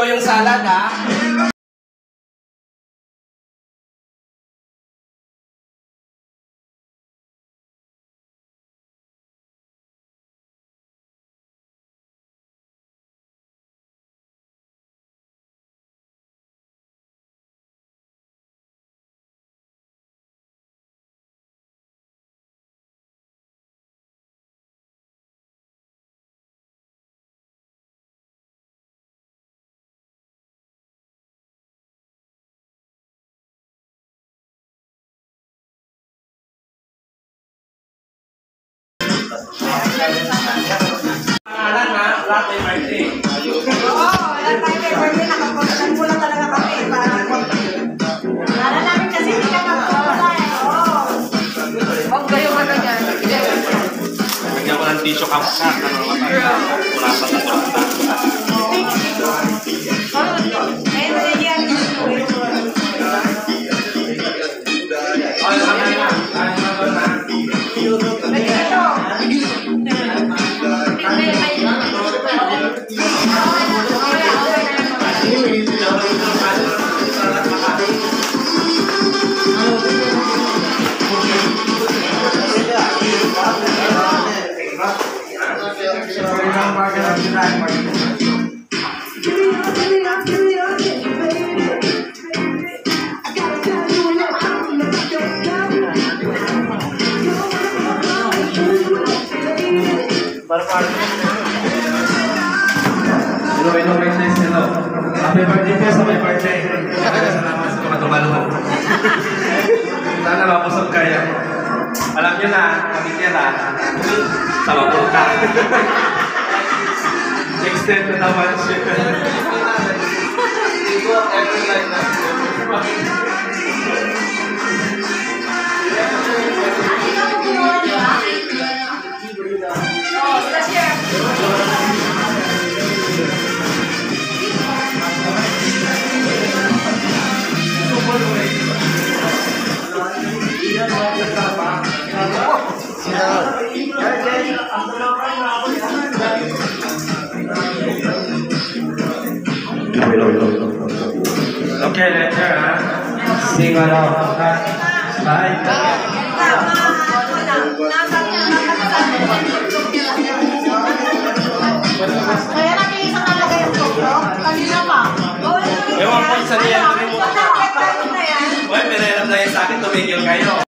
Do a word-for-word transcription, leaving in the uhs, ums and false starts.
yung salad, ha? Pangalan ha, lahat may birthday. Oo, lahat tayo may birthday. Nakapuntan mo lang talaga kami. Para namin kasi hindi ka magpunta eh. Oo. Huwag kayo ano yan. Bigyan ko ng tissue cup sa wala pa sa torta. Ayun na yan. Okay, okay na. Kaya na doon na. Hello, hello, witness, hello. Happy birthday po sa my birthday. Salamat sa mga tumalungan. Sana mapusog kayo. Alam nyo na, kami tira sa Mapulka. Extend to naman siya. Okay, later, ha? Sing along. Bye. Kaya natin isang nalagay yung photo. Kanina pa. Ewan ko sa niya. Uy, may nalam na yun sa akin. Tumigil kayo.